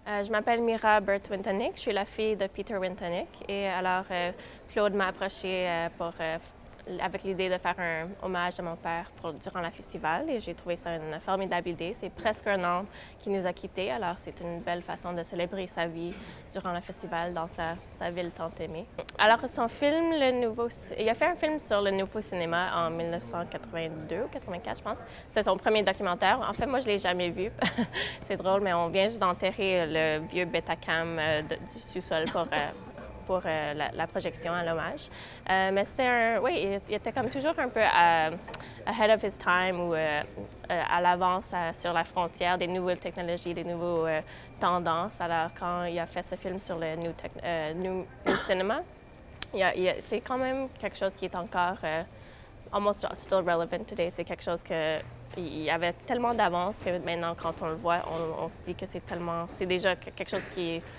Je m'appelle Mira Burt-Wintonick, je suis la fille de Peter Wintonick. Et alors, Claude m'a approchée avec l'idée de faire un hommage à mon père durant le festival et j'ai trouvé ça une formidable idée. C'est presque un an qu'il nous a quittés, alors c'est une belle façon de célébrer sa vie durant le festival dans sa ville tant aimée. Alors, son film, il a fait un film sur le Nouveau Cinéma en 1982 ou 84, je pense. C'est son premier documentaire. En fait, moi, je ne l'ai jamais vu. C'est drôle, mais on vient juste d'enterrer le vieux Betacam du sous-sol pour la projection à l'hommage. Mais c'était oui, il était comme toujours un peu ahead of his time ou à l'avance sur la frontière des nouvelles technologies, des nouvelles tendances. Alors, quand il a fait ce film sur le New Cinema, c'est quand même quelque chose qui est encore almost still relevant today. C'est quelque chose il y avait tellement d'avance que maintenant, quand on le voit, on se dit que c'est déjà quelque chose qui est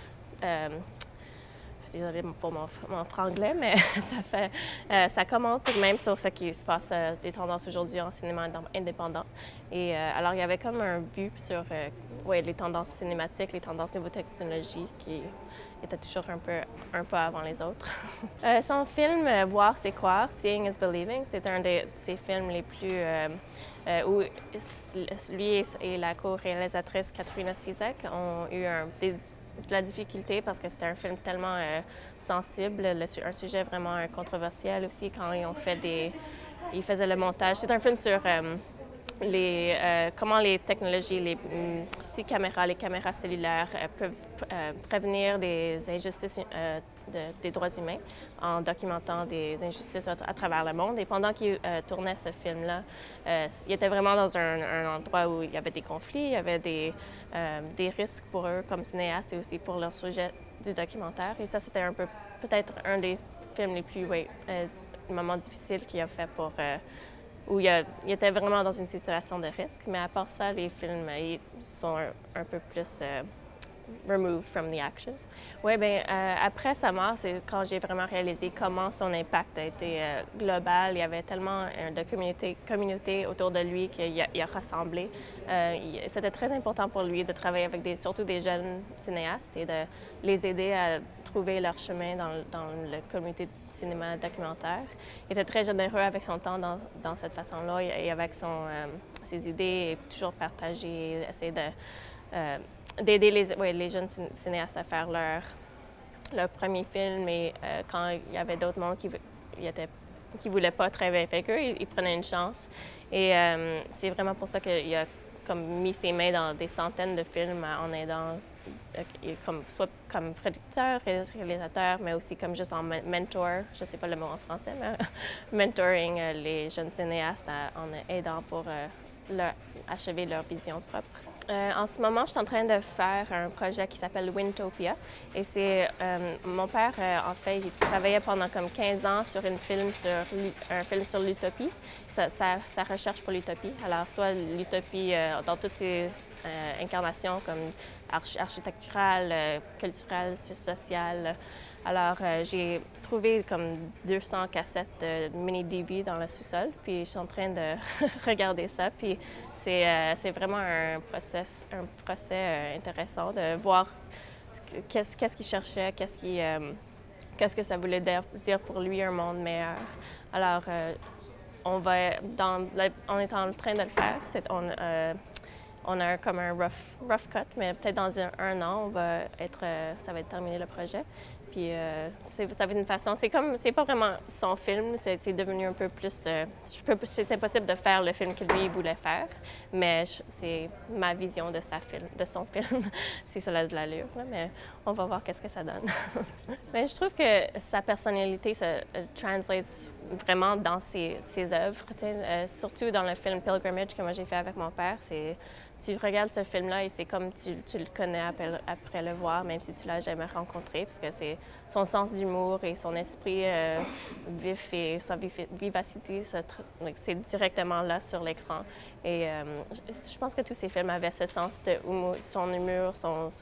désolée pour mon franglais, mais ça commente tout de même sur ce qui se passe des tendances aujourd'hui en cinéma indépendant. Et alors, il y avait comme un vue sur les tendances cinématiques, les tendances nouvelles technologies qui étaient toujours un peu avant les autres. Son film Voir, c'est croire, Seeing is Believing, c'est un de ses films les plus où lui et la co-réalisatrice Katrina Sizek ont eu de la difficulté parce que c'était un film tellement sensible, un sujet vraiment controversiel aussi quand ils faisaient le montage. C'est un film sur comment les technologies, les petites caméras, les caméras cellulaires peuvent prévenir des injustices des droits humains en documentant des injustices à travers le monde. Et pendant qu'il tournait ce film-là, il était vraiment dans un endroit où il y avait des conflits, il y avait des risques pour eux comme cinéastes et aussi pour leur sujet du documentaire. Et ça, c'était peut-être un des films les plus, moments difficiles qu'il a fait où il était vraiment dans une situation de risque. Mais à part ça, les films ils sont un peu plus removed from the action. Oui, bien, après sa mort, c'est quand j'ai vraiment réalisé comment son impact a été global. Il y avait tellement de communauté autour de lui qu'il a rassemblé. C'était très important pour lui de travailler avec surtout des jeunes cinéastes et de les aider à trouver leur chemin dans la communauté de cinéma documentaire. Il était très généreux avec son temps dans cette façon-là et avec ses idées, et toujours partager, essayer d'aider les jeunes cinéastes à faire leur premier film. Et quand il y avait d'autres mondes qui ne voulaient pas travailler avec eux, ils prenaient une chance. Et c'est vraiment pour ça qu'il a comme mis ses mains dans des centaines de films en aidant, soit comme producteur, réalisateur, mais aussi comme juste en mentor, je ne sais pas le mot en français, mais mentoring les jeunes cinéastes en aidant pour achever leur vision propre. En ce moment, je suis en train de faire un projet qui s'appelle Wintopia. Et c'est mon père, en fait, il travaillait pendant comme 15 ans sur un film sur l'utopie, sa recherche pour l'utopie. Alors, soit l'utopie dans toutes ses incarnations, comme architecturale, culturelle, sociale. Alors, j'ai trouvé comme 200 cassettes mini-DV dans le sous-sol, puis je suis en train de regarder ça. Puis c'est vraiment un procès intéressant de voir qu'est-ce qu'il cherchait, qu'est-ce que ça voulait dire pour lui un monde meilleur. Alors, on est en train de le faire. On a comme un rough cut, mais peut-être dans un an, ça va être terminé le projet. Puis ça va être une façon, c'est pas vraiment son film, c'est devenu un peu plus, c'est impossible de faire le film que lui voulait faire, mais c'est ma vision de son film, si ça a de l'allure, mais on va voir qu'est-ce que ça donne. Mais je trouve que sa personnalité se translate vraiment dans ses œuvres, surtout dans le film Pilgrimage que moi j'ai fait avec mon père. Tu regardes ce film-là et c'est comme tu le connais après le voir, même si tu l'as jamais rencontré, parce que c'est son sens d'humour et son esprit vif et sa vivacité, c'est directement là sur l'écran. Et je pense que tous ces films avaient ce sens de humour, son humour,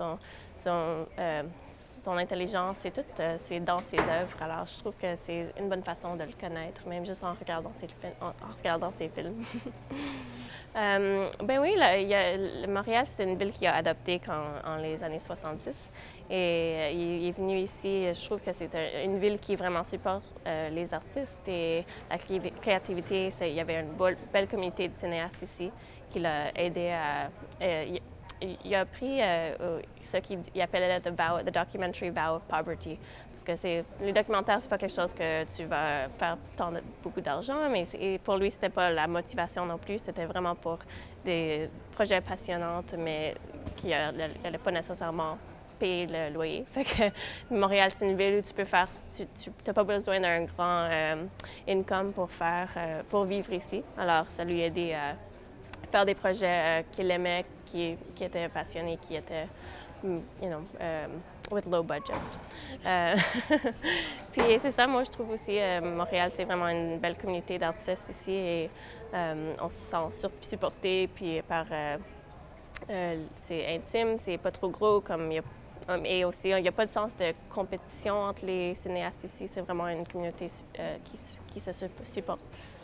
son intelligence, c'est dans ses œuvres. Alors, je trouve que c'est une bonne façon de le connaître, même juste en regardant ses films. Ben oui, là, Montréal, c'est une ville qui a adopté en les années 70. Et il est venu ici. Je trouve que c'est une ville qui vraiment supporte les artistes et la créativité. Il y avait une belle communauté de cinéastes ici qui l'a aidé à. Il a pris ce qu'il appelait the documentary vow of poverty. Parce que les documentaires, c'est pas quelque chose que tu vas faire beaucoup d'argent, mais pour lui, c'était pas la motivation non plus. C'était vraiment pour des projets passionnants, mais qui n'allaient pas nécessairement payer le loyer. Fait que Montréal, c'est une ville où tu peux faire, tu n'as pas besoin d'un grand income pour vivre ici. Alors, ça lui a aidé à faire des projets qu'il aimait, qui étaient passionnés, qui étaient, with low budget. Puis c'est ça, moi je trouve aussi, Montréal, c'est vraiment une belle communauté d'artistes ici et on se sent supporté, puis c'est intime, c'est pas trop gros, et aussi, il n'y a pas de sens de compétition entre les cinéastes ici. C'est vraiment une communauté qui se supporte.